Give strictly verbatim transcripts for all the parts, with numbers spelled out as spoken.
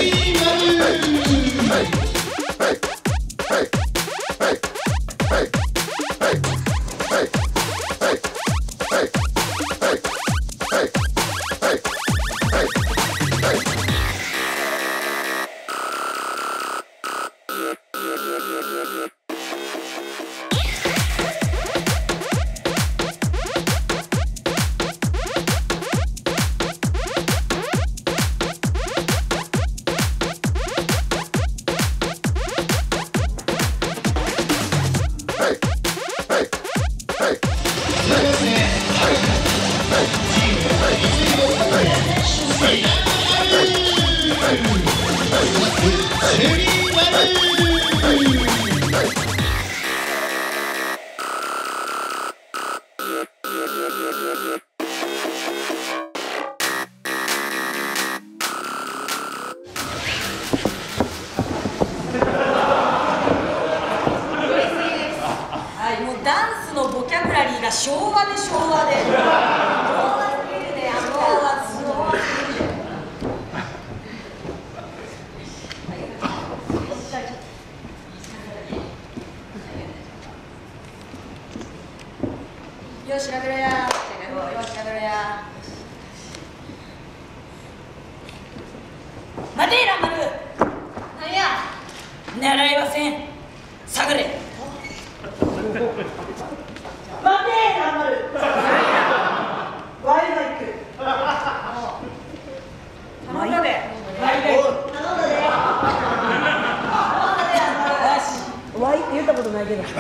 昭和で昭和で昭和すぎるね、あのはすごい。よし、調べろや。よし、調べろや。待て、蘭丸。なんや。狙いません。探れ。待て、蘭丸。ワイが行く。頼んだで。ワイが行く。頼んだで。頼んだで、蘭丸。よし。ワイって言ったことないけど。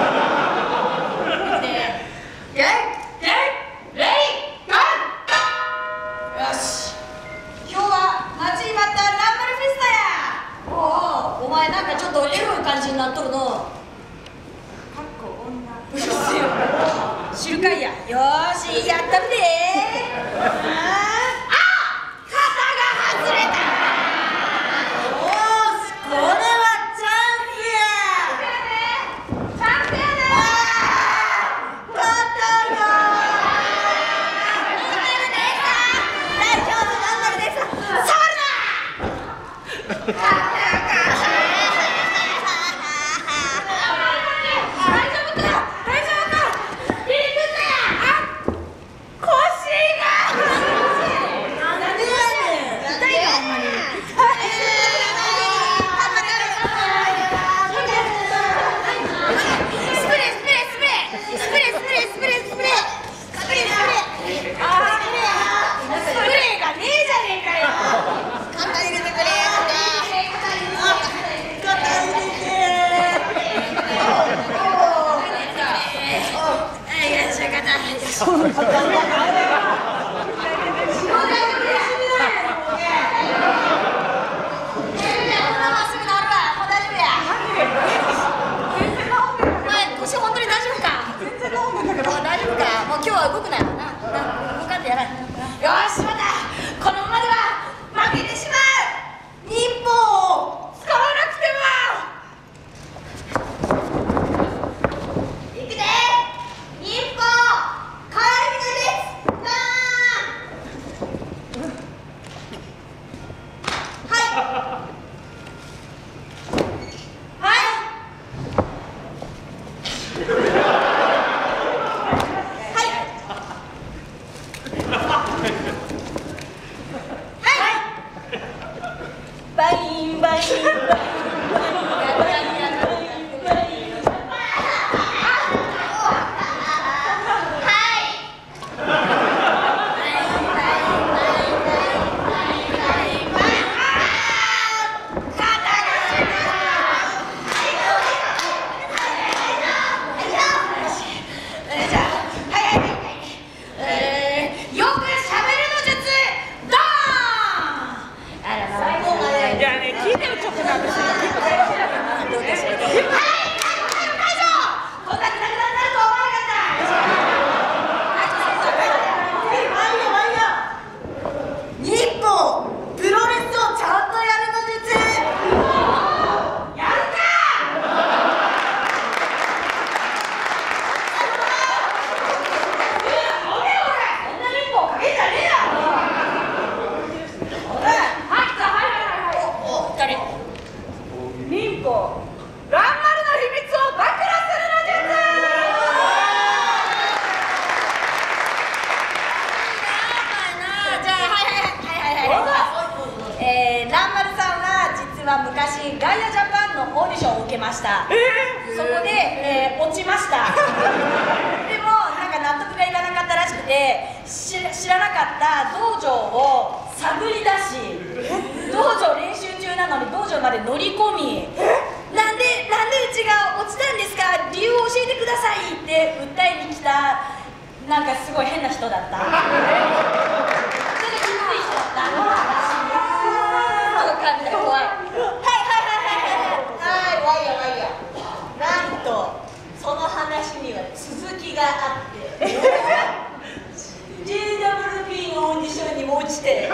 ちょっとエロい感じになっとるの。かっこ女。うるせえよ。知るかいや。よーし、やったるでー。あ、肩が外れた。よーし、これはチャンスや。チャンスやで。肩が。大丈夫、頑張るでさ。触るな。 は昔ガイアジャパンのオーディションを受けました。そこで、えー、落ちました。でもなんか納得がいかなかったらしくて、知らなかった道場を探り出し、道場練習中なのに道場まで乗り込み、なんでなんでうちが落ちたんですか、理由を教えてくださいって訴えに来た、なんかすごい変な人だった。ちょっときつい人だった。そう感じで怖い。はいはいはいはいはい。はい、わいやわいや。なんとその話には続きがあって、ジェイダブリューピー のオーディションにも落ちて、気にされてん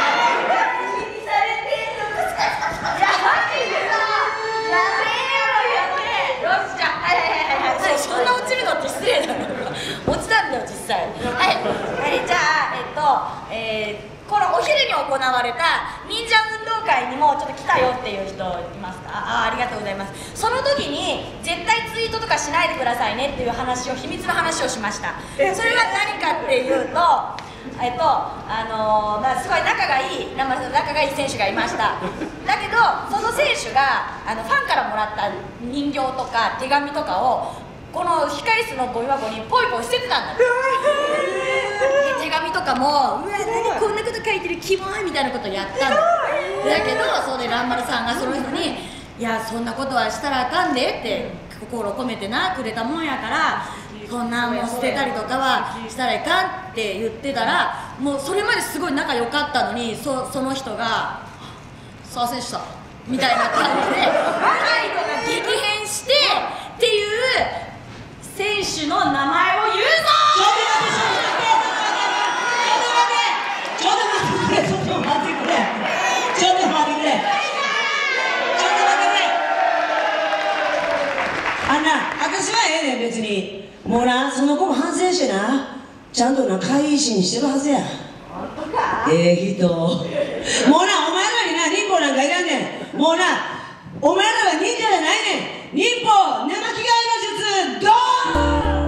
のか。いやマジでさ。やめよやめ。よしじゃあ、はいはいはいはい。そんな落ちるのって失礼だろ。落ちたんだよ実際。はいはい。じゃあえっと、えー、このお昼に行われた忍者運動会にもちょっと来たよっていう人いますか？ああ、ありがとうございます。その時に絶対ツイートとかしないでくださいねっていう話を、秘密の話をしました。それは何かっていうと、えっとあのーまあ、すごい仲がいい仲がいい選手がいました。だけどその選手があのファンからもらった人形とか手紙とかをこの控室のゴミ箱にポイポイ捨ててたんだって。手紙とかも、うわ何こんなこと書いてるキモいみたいなことやったんだ。だけどそれで蘭丸さんがその人に「いやそんなことはしたらあかんで」って心を込めてなくれたもんやから、そんなもん捨てたりとかはしたらいかんって言ってたら、もうそれまですごい仲良かったのに、 そ, その人が「すいませんでした」みたいな感じで態度が激変してっていう選手の名前を言うぞ。 ちょっと待ってちょっと待ってくれちょっと待ってくれちょっと待ってくれちょっと待ってくれあんな私はええねん別に。もうなその子も反省してな、ちゃんとな会心してるはずや。 本当か？ ええ人もうなお前らにな忍法なんかいらんねん。もうなお前らは忍者じゃないねん。忍法生着替えの術ドーン。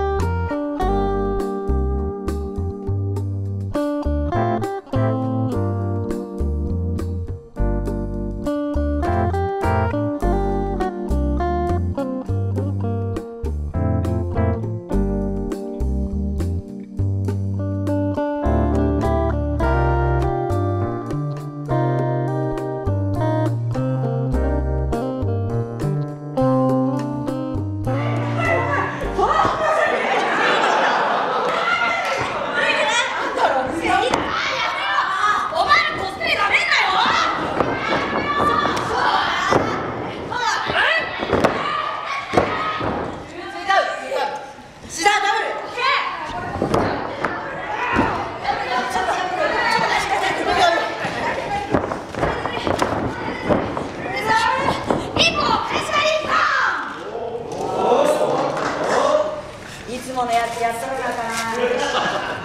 いつものやつやったのかな。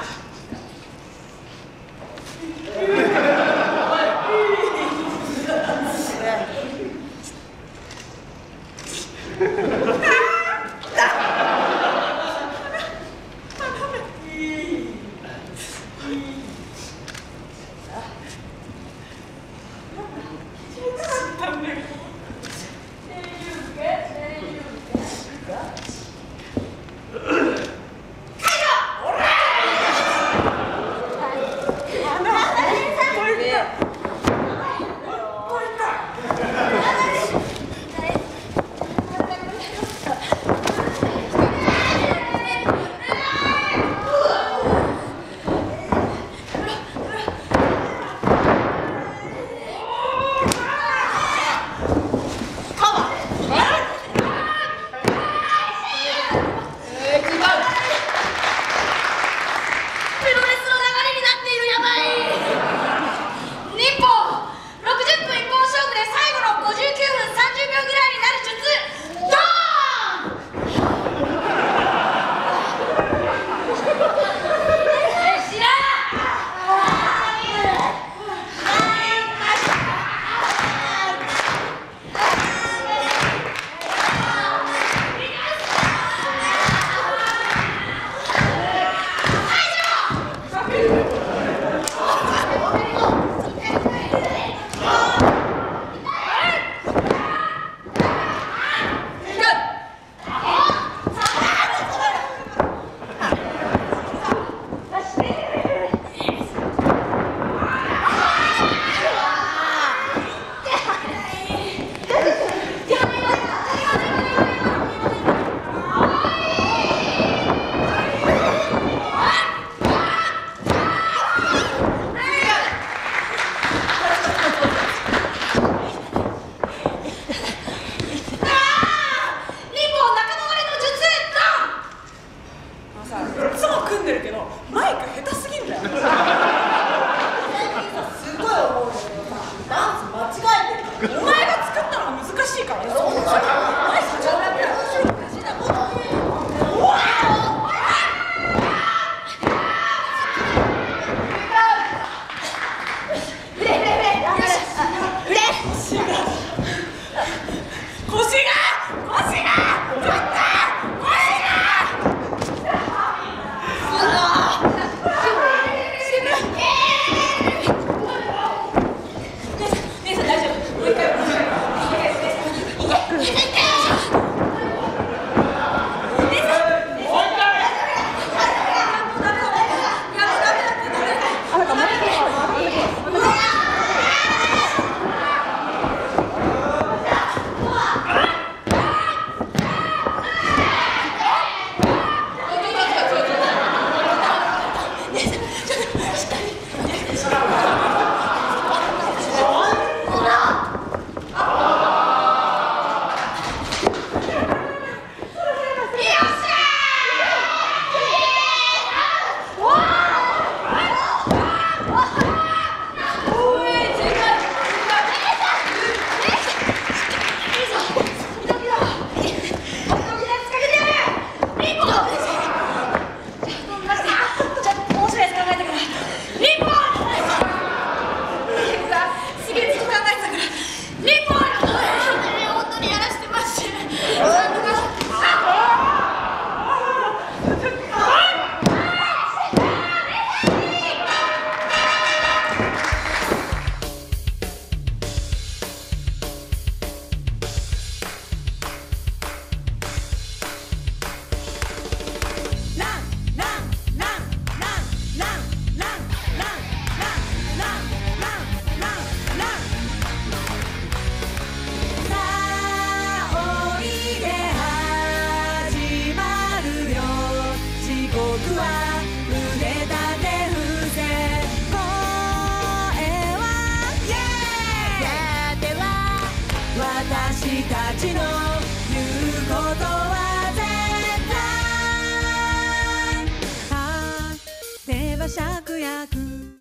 たちの言うことは絶対ああ手は芍薬